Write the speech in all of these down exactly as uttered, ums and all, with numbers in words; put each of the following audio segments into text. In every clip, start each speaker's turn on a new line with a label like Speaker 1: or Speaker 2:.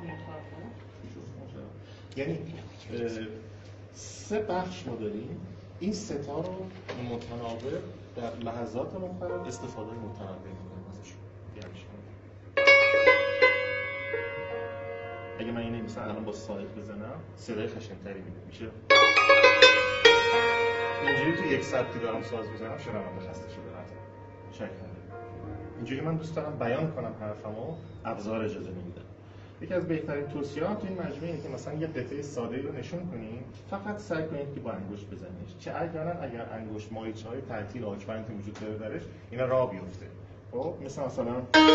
Speaker 1: یعنی سه بخش ما داریم، این سه تا رو متناوب در لحظات مختلف استفاده متنوع می‌کنیم ازشون. اگه من اینو مثلا الان با ساعد بزنم صدای خشن‌تری میده، میشه اینجوری تو یک سبکی دارم ساز بزنم شنونده خسته شده راحت شک نداره. اینجوری من دوست دارم بیان کنم حرفمو، ابزار اجازه نمیده. یکی از بهترین توصیه‌ها تو این مجموعه اینه که مثلا یه قطعه ساده‌ای رو نشون کنیم، فقط سعی کنید که با انگشت بزنیش، چه اگر اگر انگشت مایچه‌های تعطیل آچمنتی وجود داره درش اینا راه بیفته. خب مثلا مثلا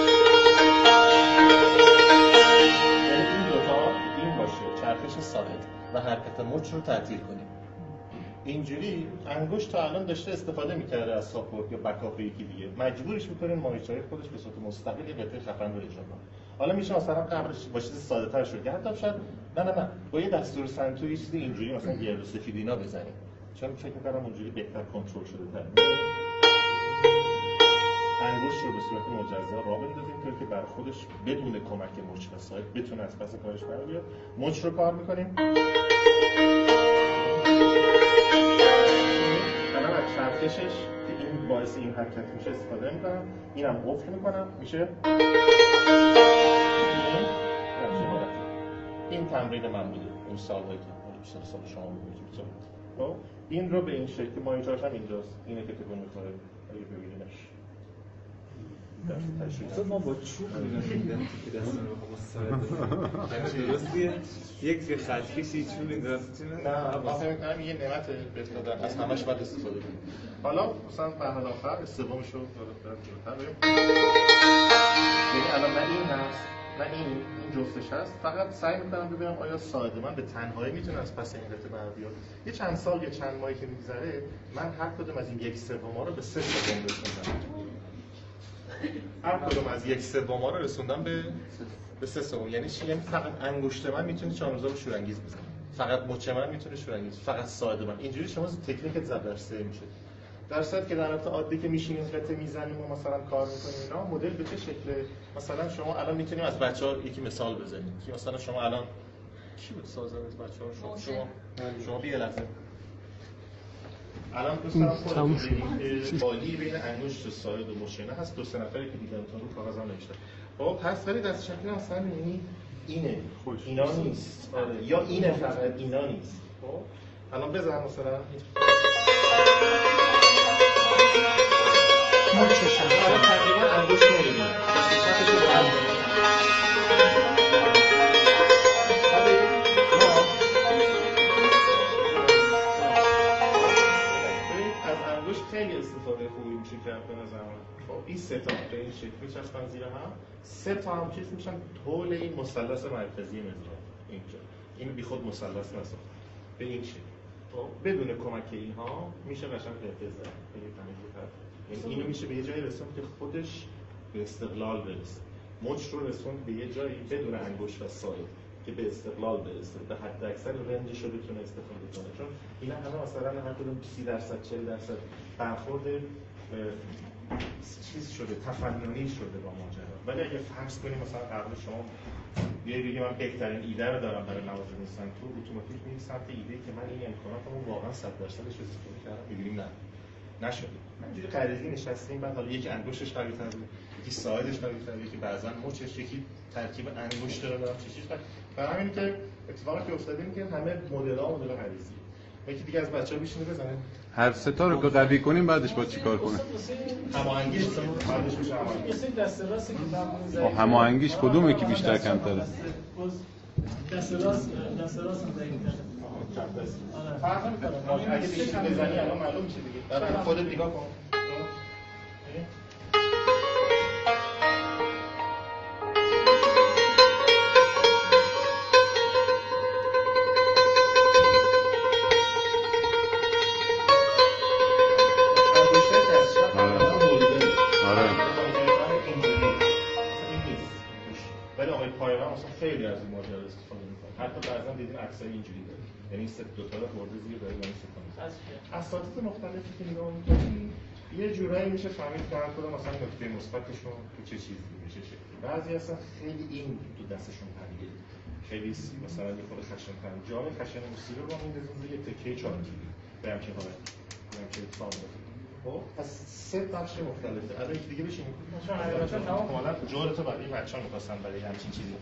Speaker 1: این دو تا این باشه چرخش ثابت و حرکت مچ رو تعطیل کنیم. اینجوری انگشت تا الان داشته استفاده می‌کرده از ساپورت یا بکاپ یکی دیگه، مجبورش می‌کنین مایچه‌های خودش به صورت مستقل یه قطعه خفن رو اجرا کنه. حالا میشه مثلا قبلش با چیز ساده‌تر شد، یا حتی شاید نه نه نه با یه دستور سنتوری چیزی اینجوری مثلا گرد و سفید اینا بزنیم، چون فکر می‌کنم اونجوری بهتر کنترل شده تر. انگشت رو به صورت مجزا راه بندازیم تا که بر خودش بدون کمک مچ و ساعد بتونه از پس کارش بر بیاد. مچ رو کار می‌کنیم. الان از چرخشش که این باعث این حرکت میشه استفاده می‌کنم، اینم قفل می‌کنم میشه. این تمرین من بوده اون سال‌هایی که بیست سال شما بودید. خب این رو به این شکل مایچه‌اش هم اینجاست، اینه که تکون می‌خوره اگه ببینیمش.
Speaker 2: اصلا ما با چوب می‌رسیدیم که دستون رو با ساعد درستیه یک خط کشی چوب این درستی نه
Speaker 1: نه ما فکر می‌کنم یه نعمت بهت دادن از همش باید استفاده کنیم. حالا مثلا مرحله آخر سومش رو دارم جلوتر بریم. یعنی الان نه این هست نه این این جفتش هست، فقط سعی می‌کنم ببینم آیا ساعد من به تنهایی میتونه از پس این قطعه بر بیاد. یه چند سال یه چند ماهی که می‌گذره من هر کدوم از این یک سوم‌ها رو به سه سوم رسوندم. هر کدوم از یک سوم‌ها رو رسوندم به به سه سوم. یعنی چی؟ یعنی فقط انگشت من میتونه چهارمزد رو شورانگیز بزنه، فقط مچ من میتونه شورانگیز، فقط ساعد من. اینجوری شما تکنیک ضرب در سه میشه. در صورتی که در حالت عادی که میشینیم قطعه میزنیم و مثلا کار میکنیم اینا، مدل به چه شکله؟ مثلا شما الان میتونیم از بچه‌ها یکی مثال بزنیم که مثلا شما الان کی بود سازنده از بچه‌ها؟ شما شما شما بیا لحظه الان دوست دارم خودتون بگید که بالی بین انگشت ساعد و مچ هست، دو سه نفری که دیدمتون رو کاغذ هم نوشته. خب پس ولی دست شکلی مثلا یعنی اینه اینا نیست. آره یا اینه فقط اینا نیست. خب الان بزن مثلا مچش هم الان تقریبا انگشت نمی‌بینی. دستش رو باید کنید. خیلی استفاده خوبی میشه کرد به نظر من. خب این سه تا به این شکل میچسبن زیر هم، سه تا هم چیز میشن طول این مثلث مرکزی مزرعه اینجا. این بی خود مثلث نساخت به این شکل. خب بدون کمک اینها میشه قشنگ قطعه زد. یعنی اینو میشه به یه جایی رسوند که خودش به استقلال برسه. مچ رو رسوند به یه جایی بدون انگشت و ساعد که به استقلال برسه، به حد اکثر رنجش رو بتونه استفاده کنه. چون اینا همه مثلا هر کدوم سی درصد چهل درصد برخورد چیز شده، تفننی شده با ماجرا. ولی اگه فرض کنیم مثلا قبل شما یه دیگه من بهترین ایده رو دارم برای نوازنده سنتور، اتوماتیک میریم سمت ایده که من این امکاناتمو واقعا صد درصدش استفاده کردم، می‌بینیم نه نشده. همینجوری غریزی نشستیم، بعد حالا یک انگشتش قوی‌تر بود، یکی ساعدش قوی‌تر، یکی بعضا مچش، یکی ترکیب انگشت رو دارم چه چیز. برای همین که اتفاقی که افتاده اینه که همه مدل‌ها مدل غریزی. یکی دیگه از بچه‌ها بشینه بزنه.
Speaker 3: هر سه تا رو که قوی کنیم بعدش با چیکار کنیم؟
Speaker 1: هماهنگیش بعدش میشه هماهنگی.
Speaker 4: مثل دست راستی که بعد
Speaker 3: هماهنگیش کدومه که بیشتر کمتره؟
Speaker 4: دست راست دست راست هم ضعیف‌تره.
Speaker 1: فرق نمی‌کنه. اگه دیگه بزنی الان معلوم میشه دیگه. برای خودت نگاه کن. خیلی از این ماجرا استفاده می‌کنه. حتی بعضا دیدین عکسای اینجوری داره. یعنی سه دو تا خورده زیر داره با این ستون. اساتید مختلفی که نگاه می‌کنی یه جورایی میشه فهمید که هر کدوم مثلا نکته مثبتشون تو چه چیزی میشه شکلی. بعضی اصلا خیلی این تو دستشون پریده. خیلی مثلا یه خورده خشن‌تر جام خشن موسیقی رو میندازیم روی تکه چهار انجیلی به همچین حالت به همچین ساند. خب پس سه بخش مختلفه. الان یکی دیگه بشین مثلا تمام کاملا جورتو برای بچه‌ها می‌خواستن برای همچین چیزی.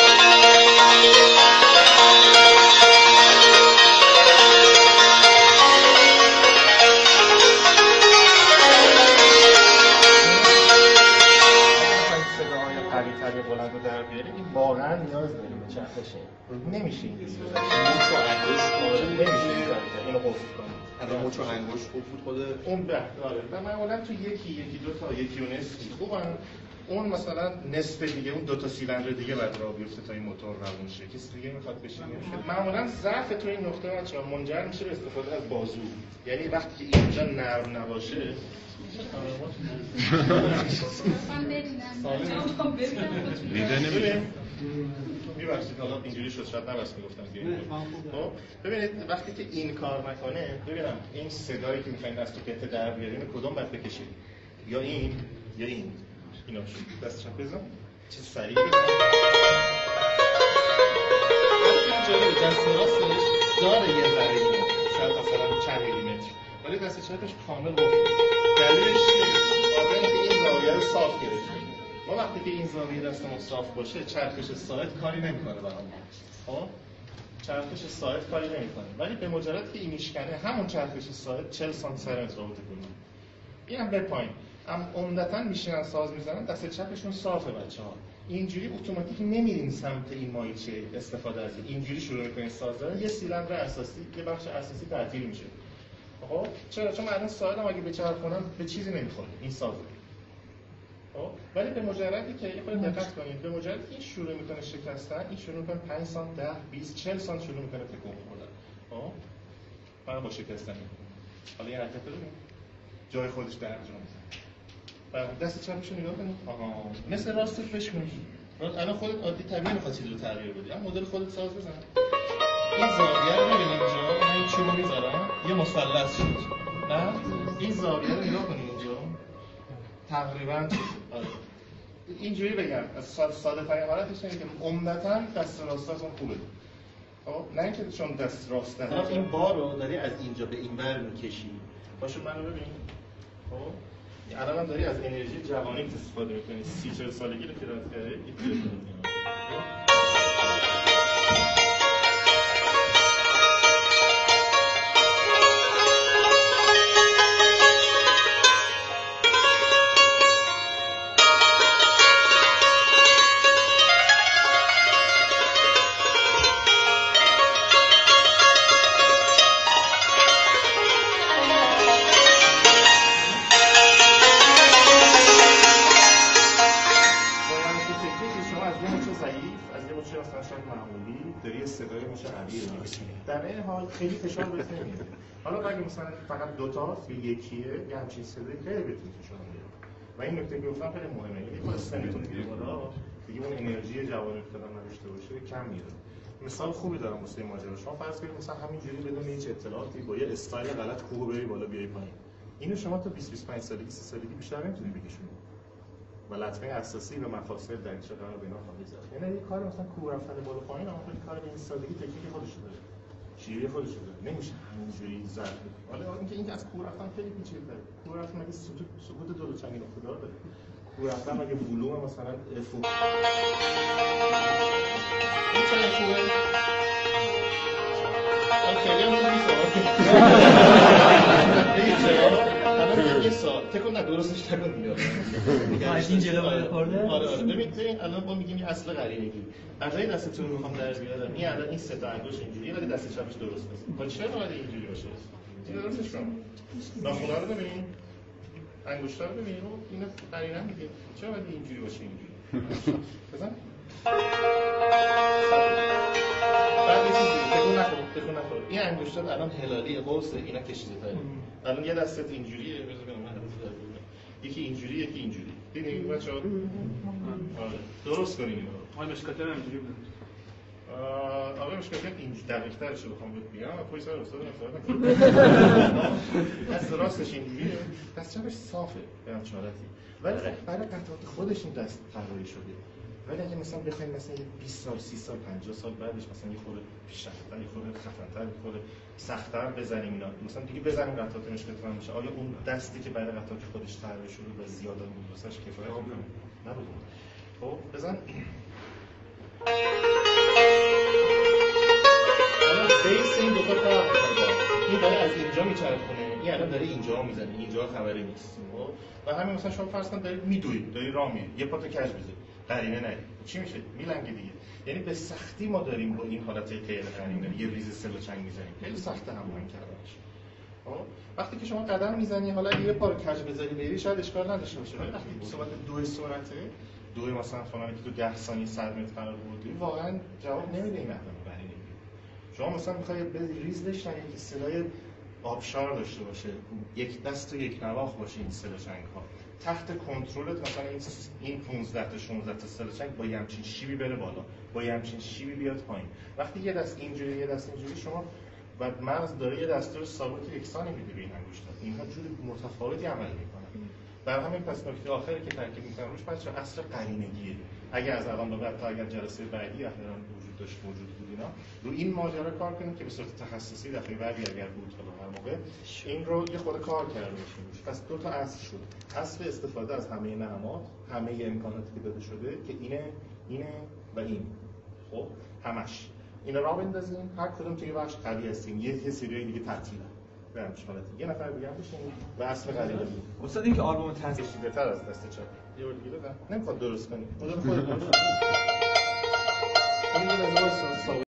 Speaker 1: بلند رو در بیاریم این واقعا نیاز داریم به چرخشه نمیشه اینجوری بزنیم موچ و انگشت نمیشه اینو قفل کنیم
Speaker 5: الان موچ و انگشت خوب بود خود
Speaker 1: اون به داره و معمولا تو یکی یکی دو تا یکی و نصفی خوبن اون مثلا نصف دیگه اون دو تا سیلندر دیگه بعد راه بیفته تا این موتور روون شه کسی دیگه میخواد بشه نمیشه معمولا ضعف تو این نقطه بچه‌ها منجر میشه به استفاده از بازو یعنی وقتی که اینجا نرم نباشه
Speaker 3: دیده نمیشه
Speaker 1: میبخشید حالا اینجوری شد شاید نبست میگفتم خب ببینید وقتی که این کار نکنه ببینم این صدایی که میخواین از تو کته در بیارین کدوم باید بکشید یا این یا این اینا شد دستشم بزن چیز سریع بزن جایی دست راستش داره یه ذره اینو شاید مثلا چند میلیمتر ولی دست چپش کامل قفله دلیلش آدم که این زاویه رو صاف گرفتیم ما وقتی که این زاویه دستمون صاف باشه چرخش ساعت کاری نمیکنه برامون خب چرخش ساعت کاری نمیکنه ولی به مجرد که این میشکنه همون چرخش ساعت چهل سانتی متر رو تکون این هم به پایین هم عمدتاً میشینن ساز میزنن دست چپشون صافه بچه‌ها اینجوری اتوماتیک نمیرین سمت این مایچه استفاده از این اینجوری شروع میکنین ساز زدن یه سیلندر اساسی یه بخش اساسی تعطیل میشه خب چرا چون الان ساعتم اگه بچرخونم به چیزی نمیخوره این سازه خب ولی به مجردی که یه خورده دقت کنید به مجردی که این شروع میکنه شکستن این شروع میکنه پنج سانت ده بیست چهل سانت شروع میکنه تکون خوردن خب فقط با شکستن حالا یه حرکت ببینید جای خودش در جا میزنه دست چپش رو نگاه کنید آها مثل راستش بشکنید الان خودت عادی طبیعی میخواد چیزی رو تغییر بدی اما مدل خودت ساز بزن این زاویه رو ببین اینجا من این چوبو میذارم یه مثلث شد نه این زاویه رو نگاه کنید اینجا تقریبا آره اینجوری بگم از ساده ساده ترین حالتش اینه که عمدتاً دست راستتون خوبه خب نه اینکه چون دست راست نه این بار رو داری از اینجا به این ور میکشی باشه منو ببین خب الان هم داری از انرژی جوانی استفاده میکنی سی چهل سالگی رو که رد کردی در این حال خیلی فشار بهت نمیاد. حالا اگه مثلا فقط دو تاست یا یکیه یا همچین صدایی خیلی بهتون فشار میاد. و این نکته که گفتم خیلی مهمه. یعنی خود سنتون دیگه بالا دیگه اون انرژی جوانی که دارم نداشته باشه کم میره. مثال خوبی دارم واسه ماجرا. شما فرض کنید مثلا همینجوری بدون هیچ اطلاعاتی با یه استایل غلط کوه بری بالا بیای پایین. اینو شما تا بیست بیست و پنج سالگی سی سالگی بیشتر نمیتونی بکشونی. و لطمه اساسی و مفاصل در این شکل رو بنا خواهی زد. یعنی این کار مثلا کوه رفتن بالا پایین اما خیلی کار به این سادگی تکنیک خودش داره. شیوه خودش داره. نمیشه همینجوری زد. حالا اینکه این از کوه رفتن خیلی پیچیده. کوه رفتن مگه سقوط دو چنگی نقطه دار داره. کوه رفتن مگه ولوم مثلا افو. این چه خوبه؟ خیلی هم نیست. الان یه سال تکون نه درستش تکون میاد.
Speaker 4: از این جلو باید خورده؟
Speaker 1: آره آره ببین ببین الان ما میگیم یه اصل قرینگی. اگه دستتون رو میخوام در بیارم این الان این سه تا انگشت اینجوریه ولی دست چپش درست نیست. با چرا باید اینجوری باشه؟ این درستش کنم. ناخونا رو ببین. انگشتا رو ببین رو اینا قرینن دیگه. چرا باید اینجوری باشه اینجوری؟ بزن. بعد یه چیزی تکون نخور تکون نخور. این انگشتا الان هلالی قوسه اینا کشیده تره. الان یه دستت اینجوریه بذار ببینم من یکی اینجوری یکی اینجوری دیدین بچه‌ها آره درست کنین اینو
Speaker 2: آقای مشکاتر هم اینجوری بود
Speaker 1: آقای مشکاتر اینجوری دقیق‌تر شو بخوام بهت بگم پای سر استاد استاد دست راستش اینجوریه دست چپش صافه به همچالتی ولی برای قطعات خودش این دست طراحی شده ولی اگه مثلا بخوایم مثلا بیست سال سی سال پنجاه سال بعدش مثلا یه خورده پیشرفت‌تر یه خورده خفن‌تر یه خورده سخت‌تر بزنیم اینا مثلا دیگه بزنیم قطعاتش بتونن میشه آیا اون دستی که برای قطعات خودش طراحی شده و زیاد بود واسش کفایت می‌کنه نبود خب بزن الان بیس این دو تا فرق می‌کنه این داره از اینجا میچرخونه این الان داره اینجا میزنه اینجا خبری نیست و همین مثلا شما فرض کن دارید میدوید داری راه میری یه پاتو کج بزنی قرینه نه چی میشه میلنگه دیگه یعنی به سختی ما داریم با این حالت غیر قرینه یه ریز سل و چنگ میزنیم خیلی سخته هماهنگ کردنش خب وقتی که شما قدم میزنی حالا یه پا رو کج بذاری بری شاید اشکال نداشته باشه ولی وقتی صحبت دو سرعته دو مثلا فلانی که تو ده ثانیه صد متر قرار بودی واقعا جواب نمیده این مقدار قرینه شما مثلا میخوای به ریز بشنی که صدای آبشار داشته باشه یک دست و یک نواخت باشه این سل و چنگ ها تحت کنترلت مثلا این این پانزده تا شانزده تا سل و چنگ با یه همچین شیبی بره بالا با یه همچین شیبی بیاد پایین وقتی یه دست اینجوری یه دست اینجوری شما و مغز داره یه دستور ثابت یکسانی میده به این انگشت‌ها اینها جور متفاوتی عمل میکنن در همین پس نکته آخری که تاکید میکنم روش بچه‌ها اصل قرینگیه اگه از الان به بعد تا اگر جلسه بعدی احیانا وجود داشت موجود بود اینا رو این ماجرا کار کنیم که به صورت تخصصی دفعه بعدی اگر بود حالا هر موقع این رو یه خورده کار کرده باشیم پس دو تا اصل شد اصل استفاده از همه نماد همه امکاناتی که داده شده که اینه اینه و این خب همش اینا را بندازیم هر کدوم توی بخش قوی هستیم یه یه سری دیگه تعطیله به همین حالت یه نفر دیگه هم بشینیم و اصل قضیه بود
Speaker 2: استاد این که آلبوم تصویر
Speaker 1: بهتر از دست چپ یه بار دیگه بزن نمیخواد درست کنی خودت خودت درست کنی